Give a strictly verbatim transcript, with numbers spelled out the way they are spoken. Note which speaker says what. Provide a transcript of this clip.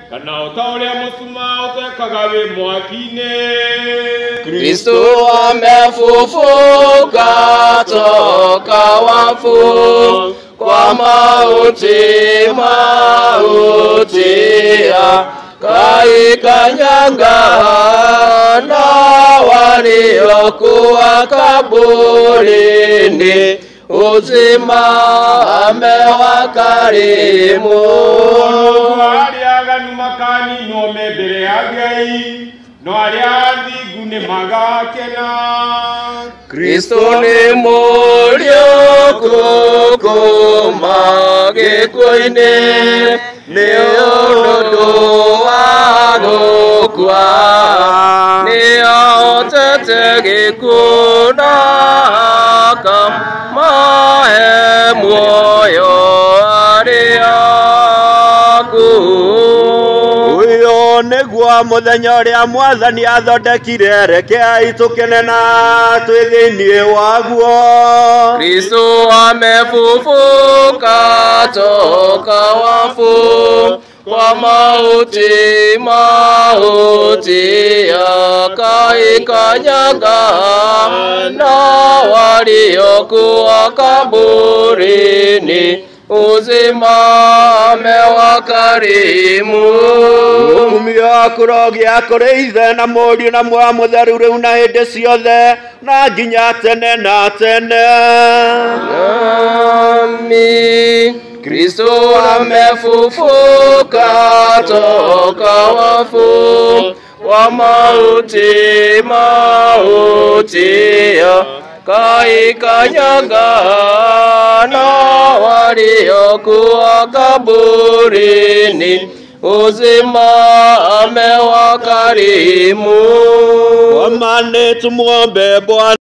Speaker 1: kana utaolia musuma utekagawe mwakine.
Speaker 2: Kristo amefufuka toka wafu, kwa mauti mauti kaikanyaga, na waliokuwa kaburini uzima amewakarimu.
Speaker 1: Aliaganu makani no mebere agai, no aliadhi gune magakena.
Speaker 2: Kristo ni muliokuku magikoine, ni onodo wagokwa, ni aotete gikuna kamae mwoyo ariaku.
Speaker 3: Uyo niguo muthenya uria Mwathani athondekire, rekei tukene na twi thiini waguo.
Speaker 2: Kristo amefufuka toka wafu, kwa mauti mauti akaikanyaga, na waliokuwa kaburini uzima amewakarimu.
Speaker 3: Umia kurogia kuri Ithe na Mũriũ na Muoyo Mũtheru rĩu na hĩndĩ ciothe na nginya tene na tene.
Speaker 2: Amen. Kristo amefufuka toka wafu, kwa mauti mauti kaikanyaga, na waliokuwa kaburini uzima amewakarimu.
Speaker 3: Kwa maana tumuombe Bwana.